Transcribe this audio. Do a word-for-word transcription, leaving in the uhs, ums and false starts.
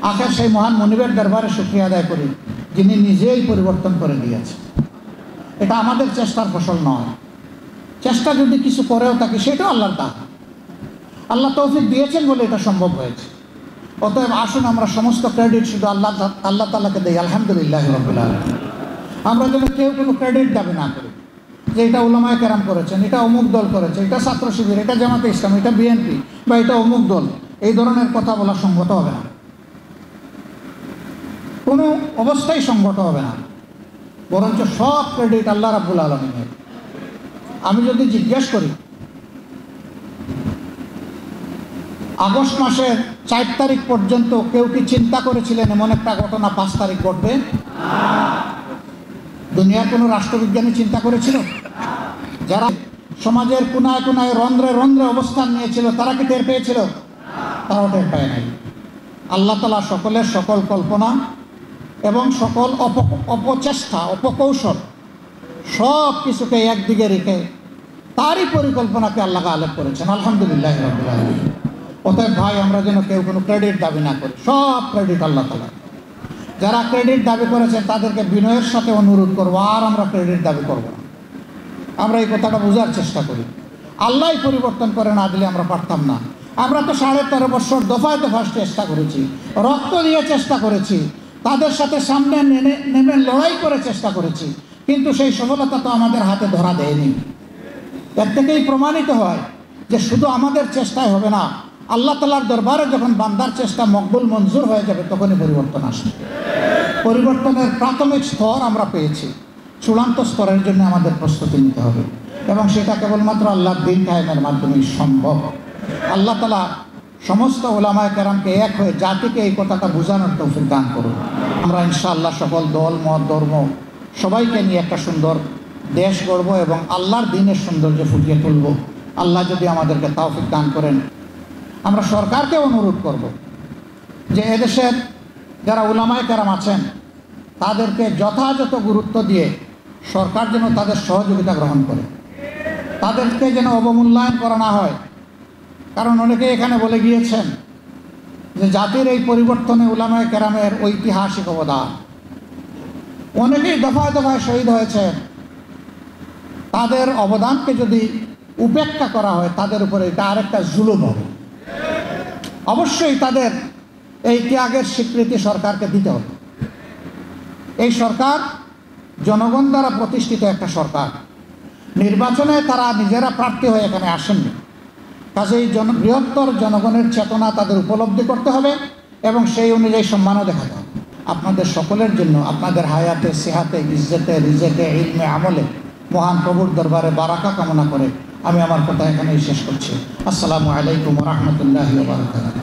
আখের সেই মহান মনিবের দরবারে শুকরিয়া আদায় করি যিনি নিজেই পরিবর্তন করে দিয়েছেন। এটা আমাদের চেষ্টার ফসল নয়। চেষ্টা যদি কিছু করেও থাকি সেটাও আল্লাহর দান। আল্লাহ তৌফিক দিয়েছেন বলে এটা সম্ভব হয়েছে। অতএব আসুন আমরা সমস্ত ক্রেডিট শুধু আল্লাহ আল্লাহ তাআলাকে দেই। আলহামদুলিল্লাহ রাব্বিল আলামিন। আমরা যেন কেউ কোনো ক্রেডিট দাবি না করি যে এটা উলামায়ে কেরাম করেছেন, এটা অমুক দল করেছে, এটা ছাত্র শিবির, এটা জামাতে ইসলাম, এটা বিএনপি বা এটা অমুক দল, এই ধরনের কথা বলা সঙ্গত হবে না, কোনো অবস্থায় সঙ্গত হবে না। বরঞ্চ সব ক্রেডিট আল্লাহ রাব্বুল আলামিনের। আমি যদি জিজ্ঞেস করি আগস্ট মাসের চার তারিখ পর্যন্ত কেউ কি চিন্তা করেছিলেন এমন একটা ঘটনা পাঁচ তারিখ ঘটবে? দুনিয়ার কোনো রাষ্ট্রবিজ্ঞানী চিন্তা করেছিল? যারা সমাজের কোনায় কোনায় রন্ধ্রে রন্ধ্রে অবস্থান নিয়েছিল তারা কি টের পেয়েছিল? তারাও টের পায় নাই। আল্লাহ তাআলা সকলের সকল কল্পনা এবং সকল অপ অপচেষ্টা অপকৌশল সব কিছুকে একদিকে রেখে তারই পরিকল্পনাকে আল্লাহ গালেব করেছেন। আলহামদুলিল্লাহ রাব্বিল আলামিন। অতএব ভাই, আমরা যেন কেউ কোনো ক্রেডিট দাবি না করি, সব ক্রেডিট আল্লাহ তাআলা। যারা ক্রেডিট দাবি করেছেন তাদেরকে বিনয়ের সাথে অনুরোধ করবো, আর আমরা ক্রেডিট দাবি করব না। আমরা এই কথাটা বোঝার চেষ্টা করি। আল্লাহই পরিবর্তন করে না দিলে আমরা পারতাম না। আমরা তো সাড়ে তেরো বছর দফায় দফায় চেষ্টা করেছি, রক্ত দিয়ে চেষ্টা করেছি, তাদের সাথে সামনে নেমে নেমে লড়াই করে চেষ্টা করেছি, কিন্তু সেই সফলতা তো আমাদের হাতে ধরা দেয়নি। এর থেকেই প্রমাণিত হয় যে শুধু আমাদের চেষ্টায় হবে না, আল্লাহ তাআলার দরবারে যখন বান্দার চেষ্টা মকবুল মঞ্জুর হয়ে যাবে তখনই পরিবর্তন আসবে। পরিবর্তনের প্রাথমিক স্তর আমরা পেয়েছি, চূড়ান্ত স্তরের জন্য আমাদের প্রস্তুতি নিতে হবে এবং সেটা কেবলমাত্র আল্লাহর দ্বীন কায়েমের মাধ্যমেই সম্ভব। আল্লাহ তাআলা সমস্ত উলামায়ে কেরামকে এক হয়ে জাতিকে এই কথাটা বোঝানোর তৌফিক দান করুন। আমরা ইনশাআল্লাহ সকল দল মত ধর্ম সবাইকে নিয়ে একটা সুন্দর দেশ গড়ব এবং আল্লাহর দ্বীনের সৌন্দর্য ফুটিয়ে তুলব। আল্লাহ যদি আমাদেরকে তৌফিক দান করেন, আমরা সরকারকে অনুরোধ করব যে এদেশের যারা উলামায়ে কেরাম আছেন তাদেরকে যথাযথ গুরুত্ব দিয়ে সরকার যেন তাদের সহযোগিতা গ্রহণ করে, তাদেরকে যেন অবমূল্যায়ন করা না হয়। কারণ অনেকে এখানে বলে গিয়েছেন যে জাতির এই পরিবর্তনে উলামায়ে কেরামের ঐতিহাসিক অবদান। অনেকেই দফায় দফায় শহীদ হয়েছেন, তাদের অবদানকে যদি উপেক্ষা করা হয় তাদের উপরে এটা আরেকটা জুলুম হবে। অবশ্যই তাদের এই ত্যাগের স্বীকৃতি সরকারকে দিতে হবে। এই সরকার জনগণ দ্বারা প্রতিষ্ঠিত একটা সরকার, নির্বাচনে তারা নিজেরা প্রার্থী হয়ে এখানে আসেননি। কাজেই জন বৃহত্তর জনগণের চেতনা তাদের উপলব্ধি করতে হবে এবং সেই অনুযায়ী সম্মানও দেখাতে হবে। আপনাদের সকলের জন্য আপনাদের হায়াতে সেহাতে ইজ্জতে রিজেকে ইলমে আমলে মহান প্রভুর দরবারে বারাকা কামনা করে আমি আমার কথা এখানেই শেষ করছি। আসসালামু আলাইকুম ওয়া রাহমাতুল্লাহি ওয়া বারাকাতুহু।